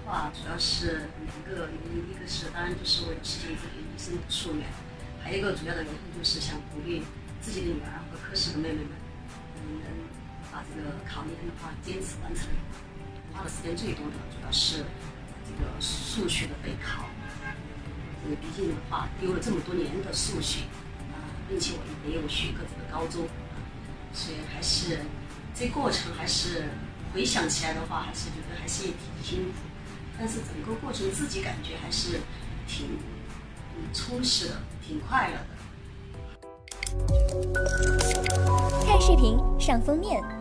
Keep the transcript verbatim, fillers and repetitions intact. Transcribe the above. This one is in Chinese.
话主要是两个原因，一个是当然就是为了实现自己一生的夙愿，还有一个主要的原因就是想鼓励自己的女儿和科室的妹妹们，嗯，能把这个考研的话坚持完成。花的时间最多的主要是这个数学的备考，这个毕竟的话丢了这么多年的数学，啊、呃，并且我也有学过这个高中，所以还是这过程还是回想起来的话，还是觉得还是挺辛苦，但是整个过程自己感觉还是挺嗯充实的，挺快乐的。 看视频上封面。